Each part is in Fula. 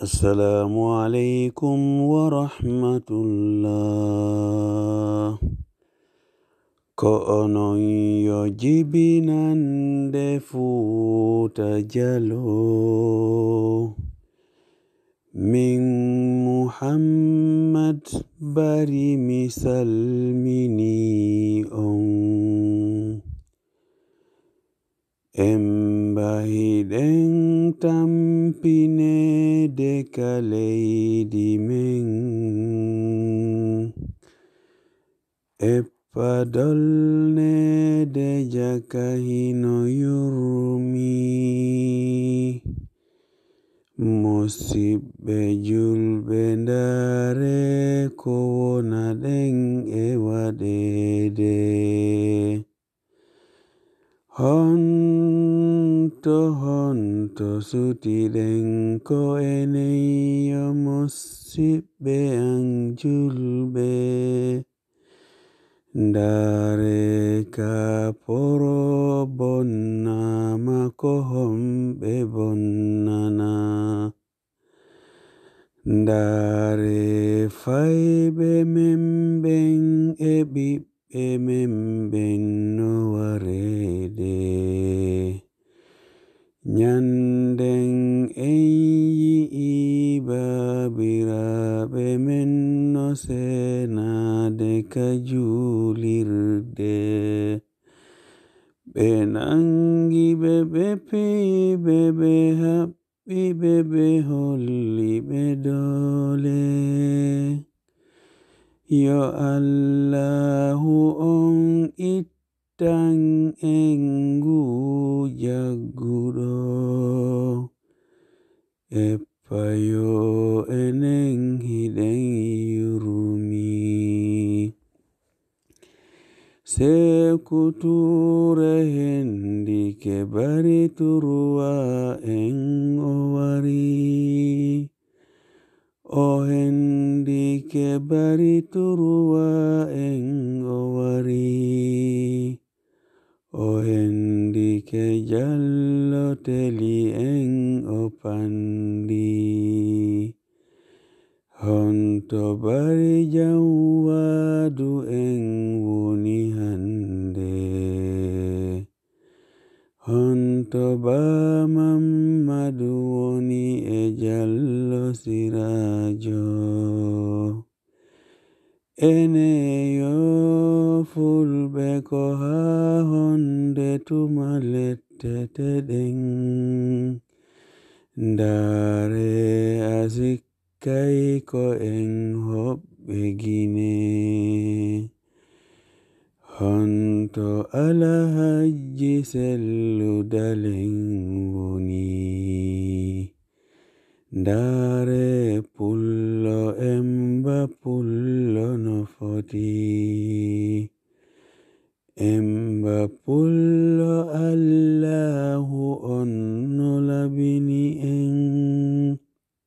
السلام عليكم ورحمة الله. Ko'ono yo jibinan defuta jalo min Muhammad bari misal mini on Embahiden tampine dekalei men Epadolne de jakahino yurumi Mosibbe julbendare kowona den ewadede Honto sutiden ko eneyo mosibbe anjulbe Ndare kaporo bonna makohombe bonnana Ndare faibe memben ebibe memben no warede Nyanden eyi ibabirabe menno sena dekajulirde Benangi bebe pi bebe happy bebe holli bedole Yo Allahu on Tang engu jagudo Epayo eneng hiden yurumi Sekuture hendi kebari turua eng owari O hendi kebari turua eng owari O hendi ke jallo teli eng opandi Honto bari jawadu eng wuni hande Honto ba mamadu woni e jallo sirajo Ene yo fulbe ko ha honde tumalette tedeng Ndare asikai ko eng hobbe gine Honto ala haji selu daleng woni Ndare pullo emba pullo no foti Emba pullo Allahu onno labini en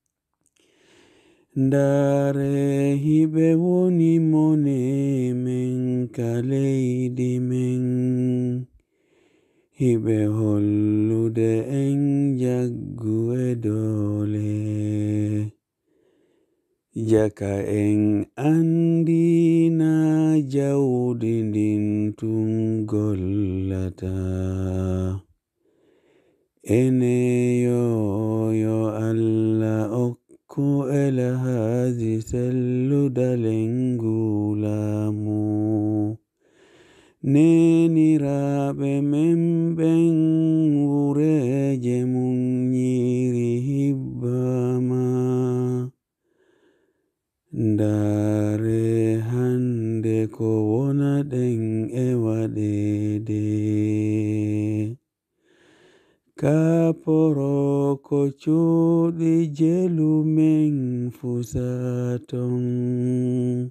Ndare hibe woni mone men kaleidi men Hibe hollude en jaggu edole Jaka en andina jawdindin tunggollata Ene yo Allah okku elhazi sellu dalengulamu Nenirabe memben ureje munyiri hibbama Ndare hande ko wona den ewadede Kaporo ko cuɗi jelu men fusaton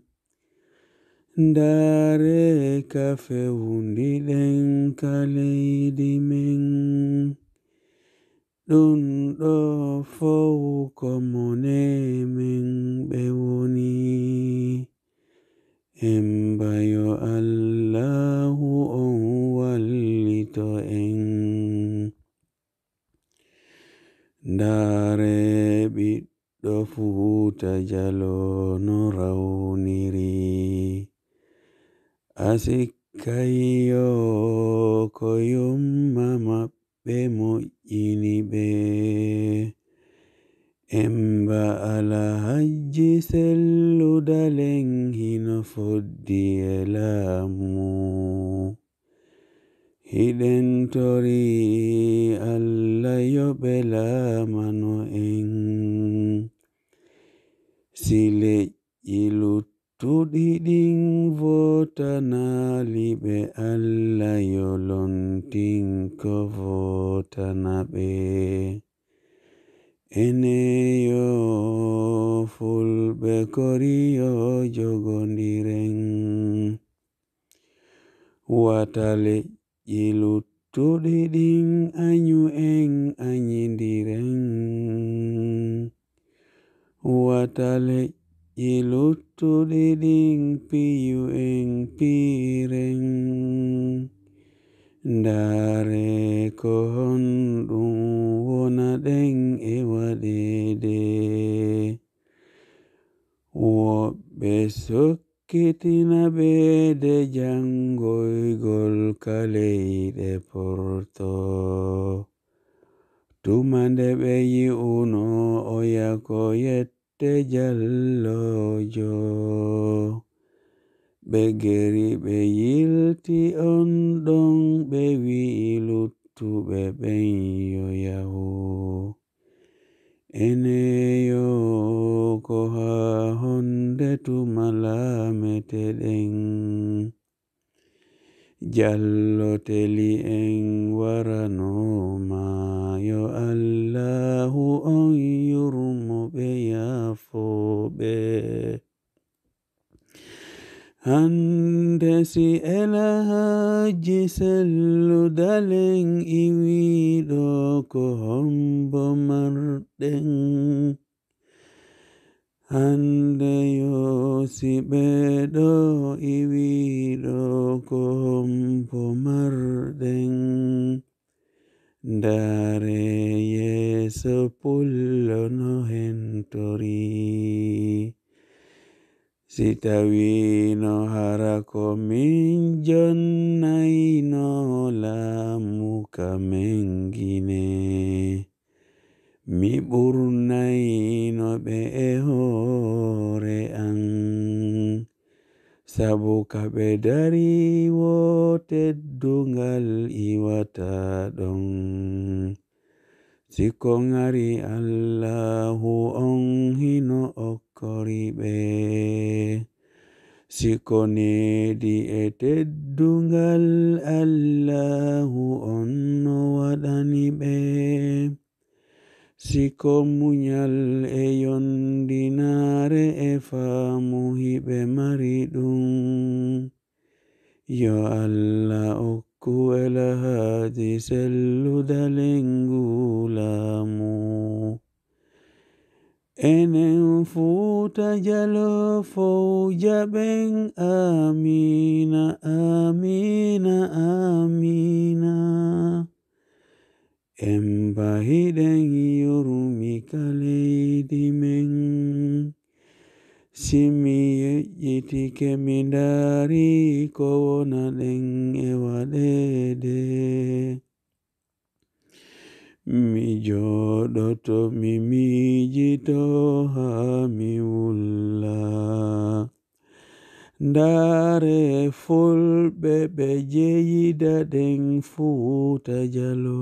Ndare kafe wundi den kaleidi men Ɗum ɗo fow ko mone men ɓe woni Embayo Allahu on wallito en Ndare ɓiɗɗo ɗo fuuta jalo no rawniri asikkayo ko yumma maɓɓe moƴƴini ɓe emba alhaji selludalen hino foddi e laamu hiɗen tori Allah yoɓe laamano en si leƴƴi luttuɗi ɗin votanali ɓe Allah yolontinko votana ɓe eneyo fulɓe koriyo jogodiren wata leƴƴi luttuɗi ɗin anyu en anyidiren wata leƴƴi luttuɗi ɗin piyu en piren ndare ko honɗum wona ɗen e waɗede woɓɓe sokkitina ɓe de jangoygol kaleyɗe porto tumande ɓe yi'uno o yako yette jallojo ɓe geri ɓe yilti on ɗon ɓe wi'i luttuɓe ɓen yo yahu eneyo ko ha honde tuma laameteɗen jalloteli en waranoma yo Allahu on yurmo ɓe yafoɓe hande si Alhaji selludalen iwiɗo ko hombo marɗen hande yo si ɓeɗo iwiɗo ko hombo marɗen ndare yeso pullo no hentori si tawino hara ko min jonnayno laamu kamen gine mi ɓurnayno ɓe e hoore an sabu kaɓe dari woteddungal iwata ɗon siko ngari Allahu on hino okkori ɓe siko needi e teddungal Allahu on no waɗani ɓe siko munyal e yondinare e faamu hiɓe mari ɗum yo Allah okku Alhaji selludalen laamu enen fuuta jalo fowja ɓen amina amina amina emba hiɗen yurmi kaleydi men simi yeƴƴitike mi ndaari ko wona ɗen e waɗede mi jooɗoto mi miijito haa mi wulla ndaare fulɓe ɓe jeyida ɗen fuuta jalo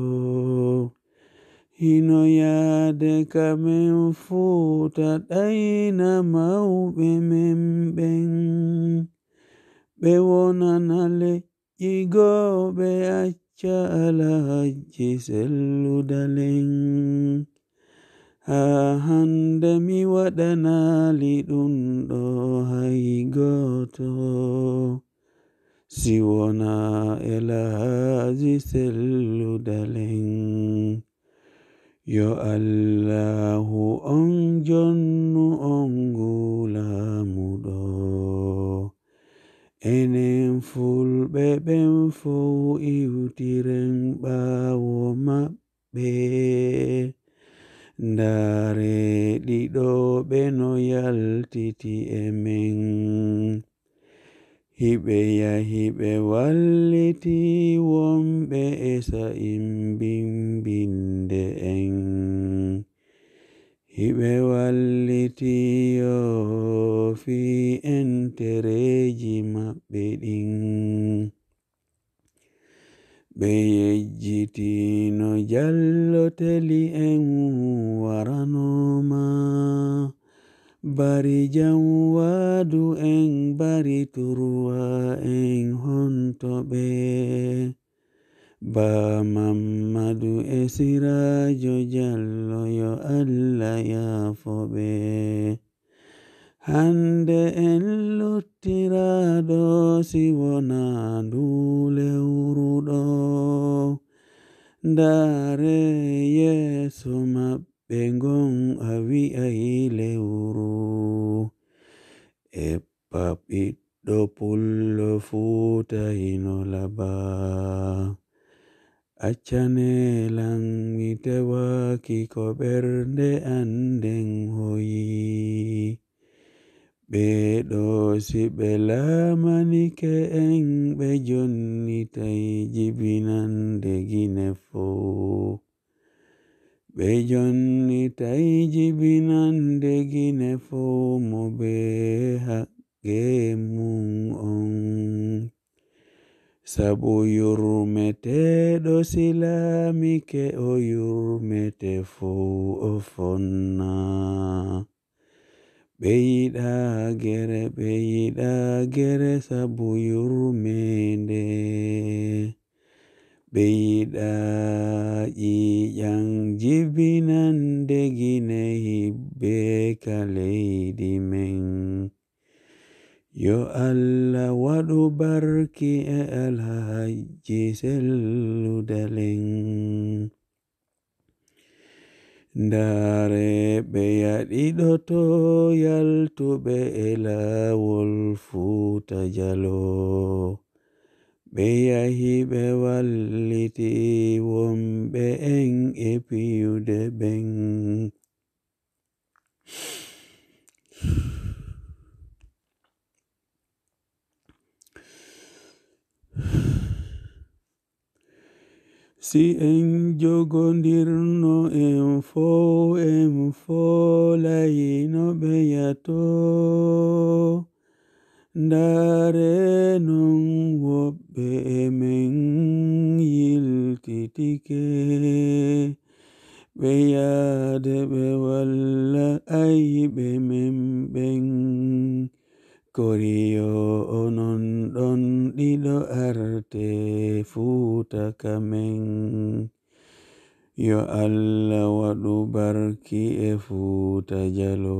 hino yaade kamen fuuta ɗayna mawɓe men ɓen ɓe wonana leƴƴi goo ɓe acca Alhaji selludalen haa hande mi waɗanali ɗum ɗo hay gooto si wona Alhaji selludalen yo Allahu on jonnu on ngulaamuɗo enen fulɓe ɓen fow iwtiren ɓaawo maɓɓe ndare ɗiɗo ɓe no yaltiti e men. Hiɓe yahi ɓe walliti wonɓe e sa'imbinde en. Hiɓe walliti fi entereji maɓɓe ɗin. Ɓe yejjitino jalloteli en waranoma. Bari jam waadu en bari turwa en hontoɓe. Ba Mammadu e Sirajo Jallo yo Allah yaafoɓe. Hande en luttiraɗo si wona ndu lewru ɗo. Ndare yeeso maɓɓe ngon a wi'ay lewru. E ɓiɗɗo pullo fuutayno laba. Accanelam mi tewaki ko ɓernde anden hoyi. Ɓeɗo si ɓe laamanike en ɓe jonnitay jibinande gine fo. Ɓe jonnitay jibinande gine fo mo ɓe haqqe mum on. Sabu yurmeteɗo silaamike o yurmete fo o fonna. Ɓe yiɗa gere sabu yurmende. Ɓe yiɗa ƴiƴam jibinande gine hibbe ka leydi men. Yo Allah waɗu barki e Alhaji Sellu Daleng. Ndare ɓe yaɗiɗoto yaltuɓe e laawol Fuuta Jalo. Ɓe yahi ɓe walliti wonɓe en e piyude ɓen. Si en jogondirno en folayino ɓe yato. Ndare non woɓɓe men yiltitike. Ɓe yaade ɓe walla ayɓe men ɓen. Koriyo onon ɗon ɗiɗo arte Fuuta kamen. Yo Allah waɗu barki e Fuuta Jalo.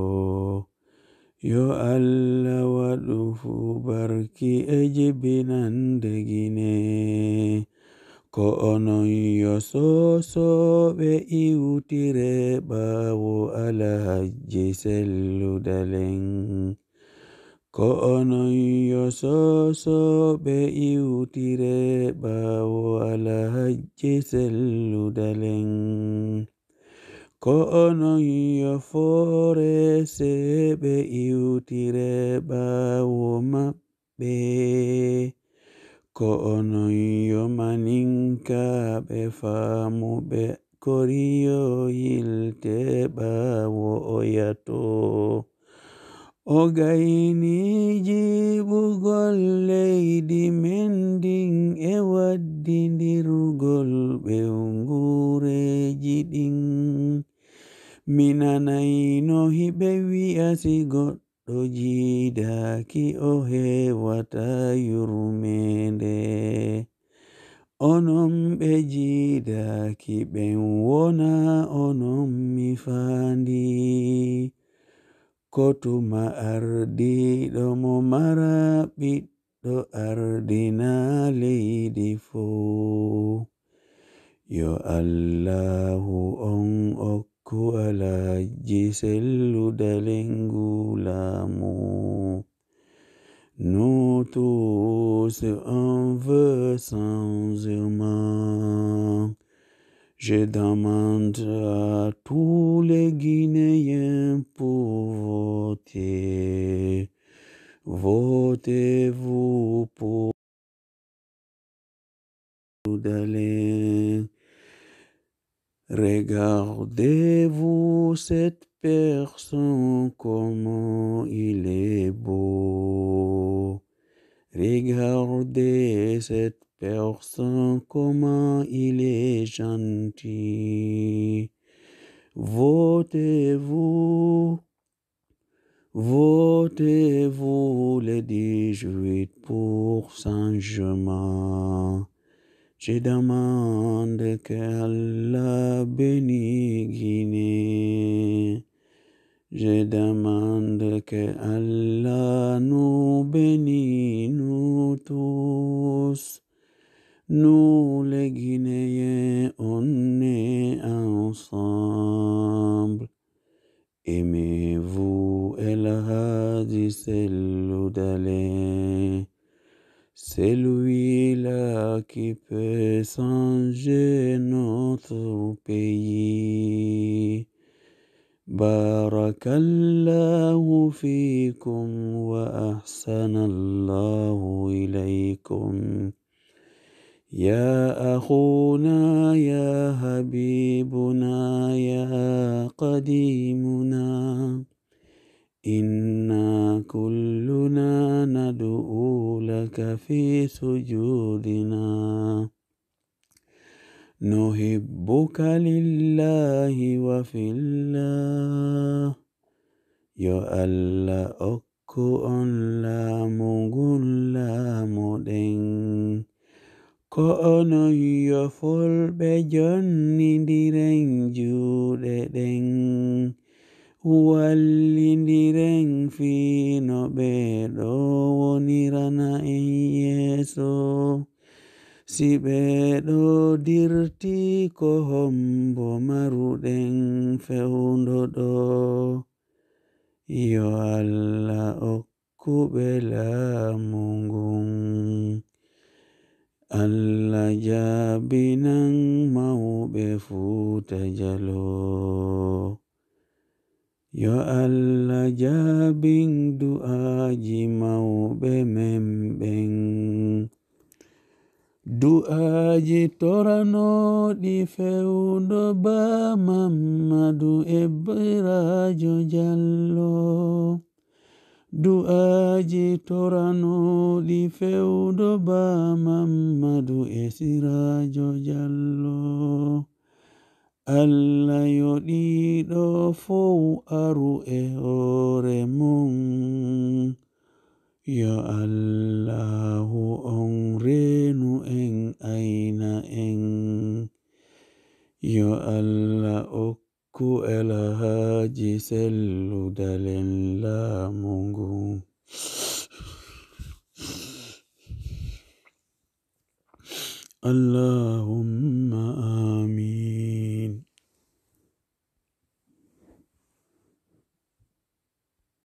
Yo Allah waɗu barki e jibinande gine. Ko onon yo sosoɓe iwtire ɓaawo Alhaji Sellu Daleng. Ko onon yo sosoɓe iwtire ɓaawo Alhaji Sellu Daleng. Ko onon yo foore seɓe iwtire ɓaawo maɓɓe. Ko onon yo maninkaɓe faamuɓe koriyo yilte ɓaawo o yato. O gayni jiɓugol leydi men ndin e waddindirgol ɓewngureji ɗin. Mi nanayno hiɓe wi'a si goɗɗo jiidaki o hewata yurmende. Onon ɓe jiidaki ɓen wona onon mi faandi. Kotuma ardiɗo mo mara ɓiɗɗo ardina leydi fo. Yo Allahu on okku Alhaji Sellu Daleng laamu. Nous tous on veut sans humain. Je demande à tous les Guinéens pour voter. Votez-vous pour d'aller. Regardez-vous cette personne, comment il est beau. Regardez cette personne, comment il est gentil. Votez-vous, votez-vous les 18 pour changement. Je demande qu'Allah bénisse Guinée. Je demande que Allah nous bénisse, nous tous. Nous les Guinéens, on est ensemble. Aimez-vous El Hadi Cellou Dalein. C'est lui-là qui peut changer notre pays. Barakallahu fikum wa ahsanallahu ilaykum. Ya akhuna ya habibuna ya qadimuna. Inna kulluna nad'u laka fi sujudina. Nuhibbuka lillahi wa fillah. Ya Allah okku on laamu moɗen. Ko onon yofolɓe jonnidiren juuɗe ɗen. Wallindiren fino ɓeɗo wonirana en yeeso. Si ɓeɗo dirti ko hombo maruɗen fewndoɗo. Yo Allah okkuɓe laamu ngun. Allah jaabinan mawɓe Fuuta Jallo. Yo Allah jaabin du'aaji mawɓe men ɓen. Du'aaji toranoɗi fewndo Ba Mamadu Ebbirajo Jallo. Du'aaji toranoɗi fewndo Ba Mamadu Esirajo Jallo. Allah yoɗiɗo fow aru e hoore mum. Yo Allahu on reenu en ayna en. Yo Allah okku Alhaji Cellou Dalein laamu ngun. Allahumma